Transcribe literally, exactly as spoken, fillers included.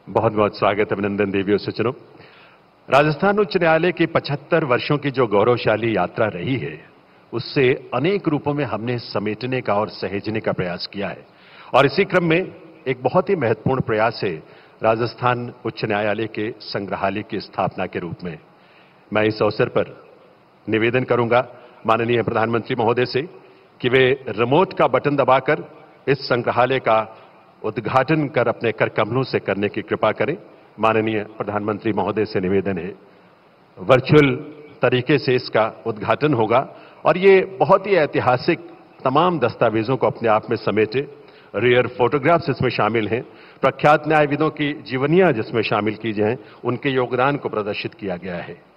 बहुत बहुत स्वागत, अभिनंदन देवी और सज्जनों। राजस्थान उच्च न्यायालय की पचहत्तर वर्षों की जो गौरवशाली यात्रा रही है, उससे अनेक रूपों में हमने समेटने का और सहेजने का प्रयास किया है। और इसी क्रम में एक बहुत ही महत्वपूर्ण प्रयास है राजस्थान उच्च न्यायालय के संग्रहालय की स्थापना के रूप में। मैं इस अवसर पर निवेदन करूंगा माननीय प्रधानमंत्री महोदय से कि वे रिमोट का बटन दबाकर इस संग्रहालय का उद्घाटन कर अपने कर कमलों से करने की कृपा करें। माननीय प्रधानमंत्री महोदय से निवेदन है, वर्चुअल तरीके से इसका उद्घाटन होगा और ये बहुत ही ऐतिहासिक तमाम दस्तावेजों को अपने आप में समेटे। रेयर फोटोग्राफ्स इसमें शामिल हैं, प्रख्यात न्यायविदों की जीवनियां जिसमें शामिल की जाएं, उनके योगदान को प्रदर्शित किया गया है।